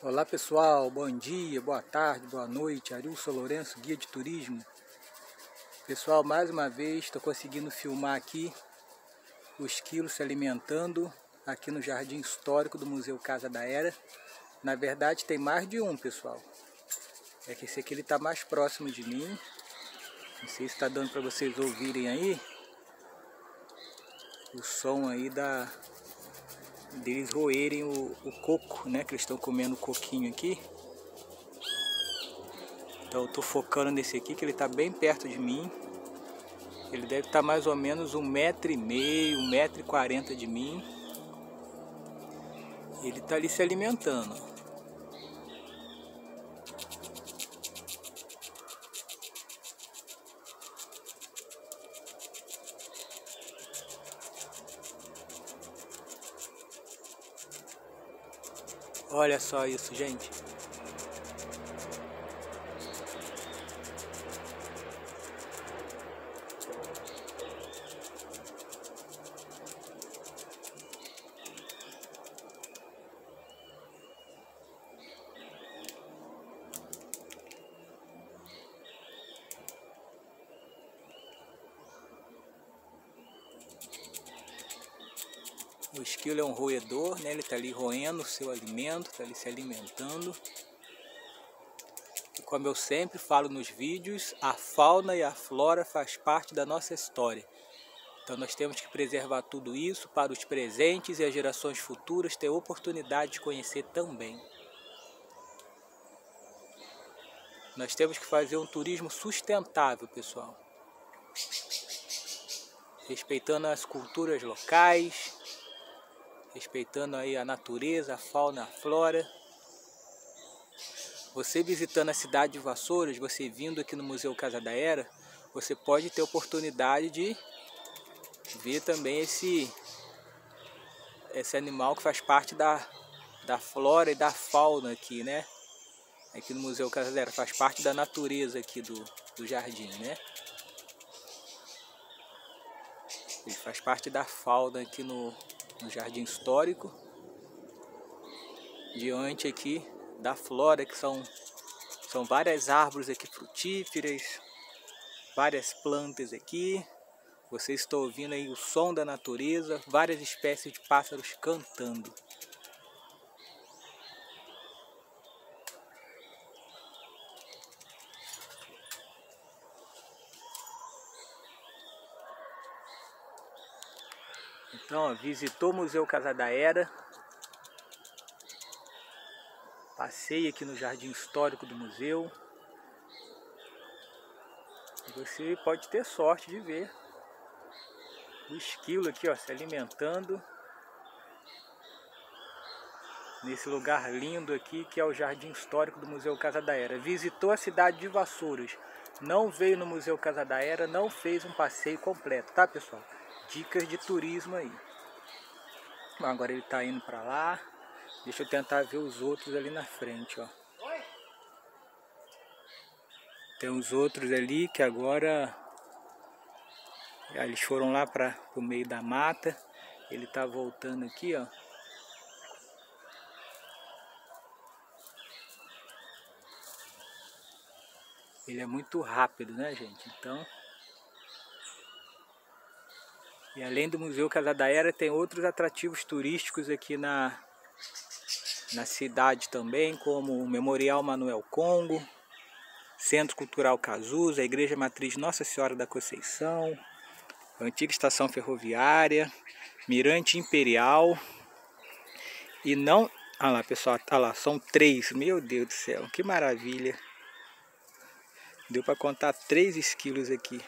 Olá pessoal, bom dia, boa tarde, boa noite, Arilson Lourenço, guia de turismo. Pessoal, mais uma vez estou conseguindo filmar aqui o esquilo se alimentando aqui no Jardim Histórico do Museu Casa da Era. Na verdade tem mais de um, pessoal. É que esse aqui ele está mais próximo de mim. Não sei se está dando para vocês ouvirem aí o som aí deles roerem o coco, né? Que eles estão comendo o coquinho aqui. Então eu estou focando nesse aqui, que ele está bem perto de mim. Ele deve estar mais ou menos 1,5 m, 1,40 m de mim. Ele está ali se alimentando. Olha só isso, gente. O esquilo é um roedor, né? Ele está ali roendo o seu alimento, está ali se alimentando. E como eu sempre falo nos vídeos, a fauna e a flora faz parte da nossa história. Então nós temos que preservar tudo isso para os presentes e as gerações futuras ter oportunidade de conhecer também. Nós temos que fazer um turismo sustentável, pessoal. Respeitando as culturas locais, respeitando aí a natureza, a fauna, a flora. Você visitando a cidade de Vassouras, você vindo aqui no Museu Casa da Era, você pode ter oportunidade de ver também esse animal que faz parte da flora e da fauna aqui, né? Aqui no Museu Casa da Era, faz parte da natureza aqui do jardim, né? Ele faz parte da fauna aqui no Jardim Histórico. Diante aqui da flora, que são várias árvores aqui frutíferas, várias plantas aqui. Vocês estão ouvindo aí o som da natureza, várias espécies de pássaros cantando. Então, ó, visitou o Museu Casa da Era. Passei aqui no Jardim Histórico do museu. Você pode ter sorte de ver o esquilo aqui, ó, se alimentando nesse lugar lindo aqui que é o Jardim Histórico do Museu Casa da Era. Visitou a cidade de Vassouras, não veio no Museu Casa da Era, não fez um passeio completo, tá, pessoal? Dicas de turismo aí. Agora ele tá indo para lá. Deixa eu tentar ver os outros ali na frente, ó. Tem os outros ali que agora eles foram lá para o meio da mata. Ele tá voltando aqui, ó. Ele é muito rápido, né, gente? Então, e além do Museu Casa da Era, tem outros atrativos turísticos aqui na cidade também, como o Memorial Manuel Congo, Centro Cultural Casusa, a Igreja Matriz Nossa Senhora da Conceição, a antiga estação ferroviária, Mirante Imperial. E não... Olha lá, pessoal, tá lá, são 3, meu Deus do céu, que maravilha. Deu para contar 3 esquilos aqui.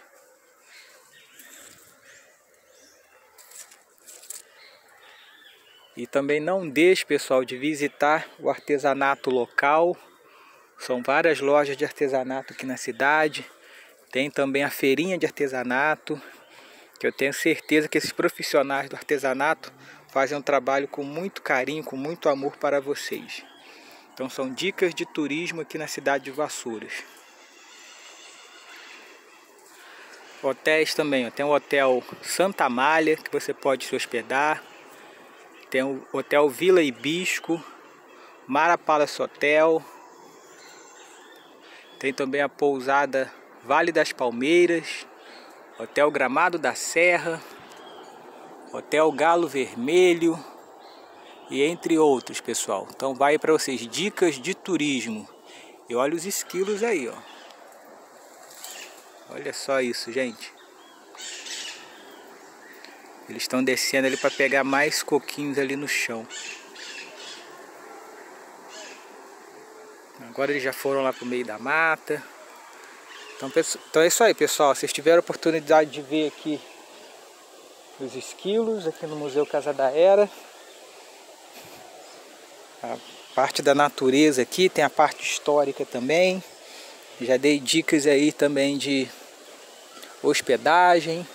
E também não deixe, pessoal, de visitar o artesanato local. São várias lojas de artesanato aqui na cidade. Tem também a feirinha de artesanato, que eu tenho certeza que esses profissionais do artesanato fazem um trabalho com muito carinho, com muito amor para vocês. Então são dicas de turismo aqui na cidade de Vassouras. Hotéis também, ó. Tem o Hotel Santa Amália, que você pode se hospedar. Tem o Hotel Vila Hibisco, Mara Palace Hotel. Tem também a pousada Vale das Palmeiras, Hotel Gramado da Serra, Hotel Galo Vermelho e entre outros, pessoal. Então vai para vocês dicas de turismo. E olha os esquilos aí, ó. Olha só isso, gente. Eles estão descendo ali para pegar mais coquinhos ali no chão. Agora eles já foram lá pro meio da mata. Então é isso aí, pessoal. Vocês tiveram a oportunidade de ver aqui os esquilos aqui no Museu Casa da Era. A parte da natureza aqui, tem a parte histórica também. Já dei dicas aí também de hospedagem.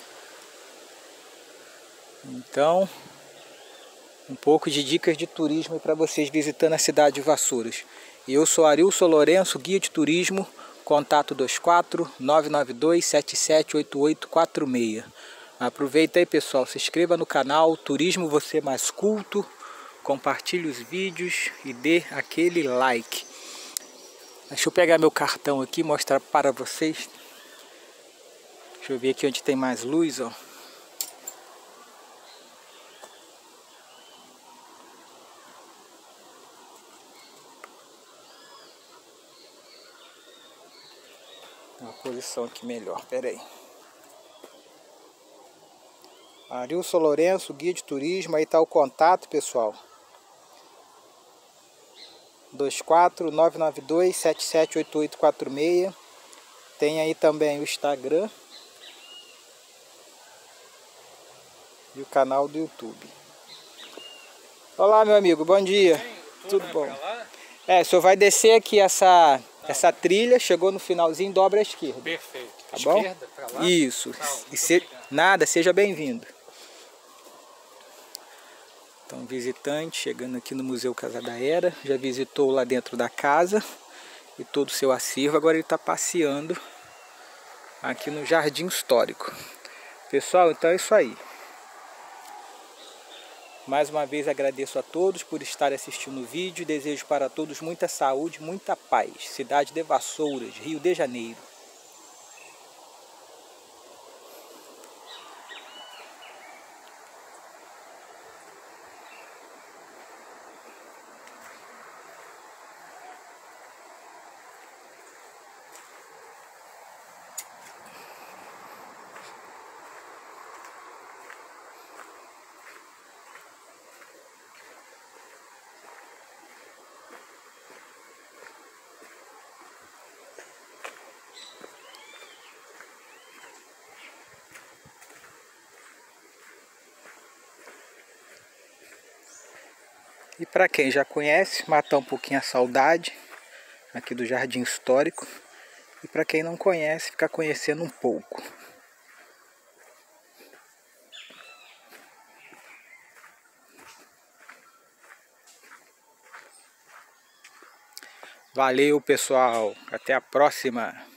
Então, um pouco de dicas de turismo para vocês visitando a cidade de Vassouras. E eu sou Arilson Lourenço, guia de turismo. Contato 24 992 778846. Aproveita aí, pessoal, se inscreva no canal Turismo Você Mais Culto, compartilhe os vídeos e dê aquele like. Deixa eu pegar meu cartão aqui e mostrar para vocês. Deixa eu ver aqui onde tem mais luz, ó. Uma posição aqui melhor, pera aí. Arilson Lourenço, guia de turismo, aí tá o contato, pessoal. 24 992 778846. Tem aí também o Instagram e o canal do YouTube. Olá, meu amigo, bom dia. Tudo bom? O senhor vai descer aqui essa trilha, chegou no finalzinho, dobra à esquerda. Perfeito. Tá bom? Esquerda pra lá? Isso. Nada, seja bem-vindo. Então, visitante chegando aqui no Museu Casa da Era, já visitou lá dentro da casa e todo o seu acervo, agora ele está passeando aqui no Jardim Histórico. Pessoal, então é isso aí. Mais uma vez agradeço a todos por estarem assistindo o vídeo. Desejo para todos muita saúde, muita paz. Cidade de Vassouras, Rio de Janeiro. E para quem já conhece, matar um pouquinho a saudade aqui do Jardim Histórico. E para quem não conhece, ficar conhecendo um pouco. Valeu, pessoal. Até a próxima.